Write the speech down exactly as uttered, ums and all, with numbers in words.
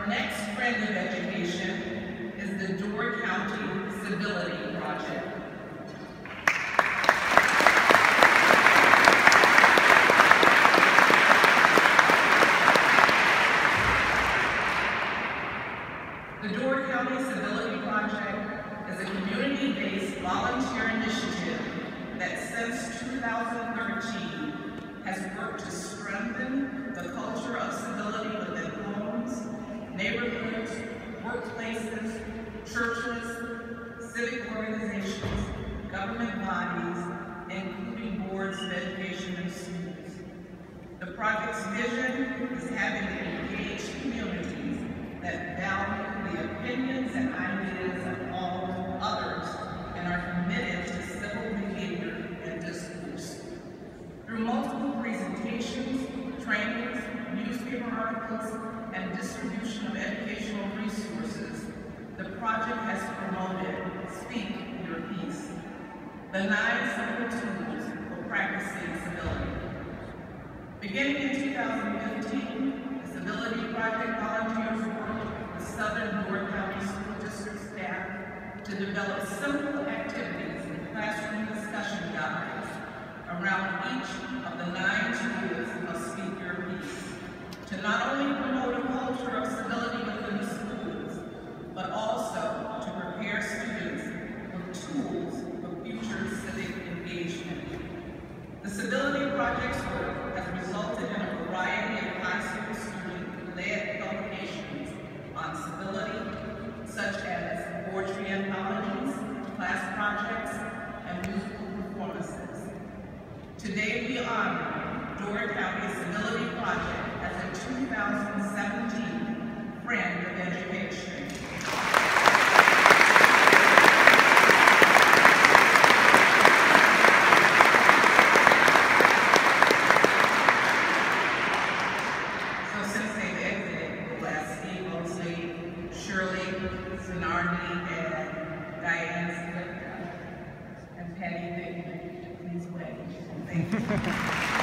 Our next friend of education is the Door County Civility Project. The Door County Civility Project is a community-based volunteer initiative that since two thousand thirteen has worked to strengthen the culture of civility within homes, neighborhoods, workplaces, churches, civic organizations, government bodies, including boards of education and schools. The project's vision is having engaged communities that value the opinions and ideas of all others and are committed to civil behavior and discourse. Through multiple presentations, trainings, newspaper articles, and distribution of educational resources, the project has promoted Speak Your Peace, the nine simple tools for practicing civility. Beginning in two thousand fifteen, the Civility Project volunteers worked with Southern Door County School District staff to develop simple activities and classroom discussion guides around each of the nine tools of Speak Your Peace, to not only promote a culture of civility within the schools, but also to prepare students with tools for future civic engagement. The Civility Project's work has resulted in a variety of high school student-led publications on civility, such as poetry anthologies, class projects, and musical performances. Today we honor Door County Civility Project as a two thousand seventeen Friend of Education. So since they've exited, we'll ask Steve Mosley, Shirley Zanardi, and Diane Slick, and Patty Vickman to please wave. Thank you.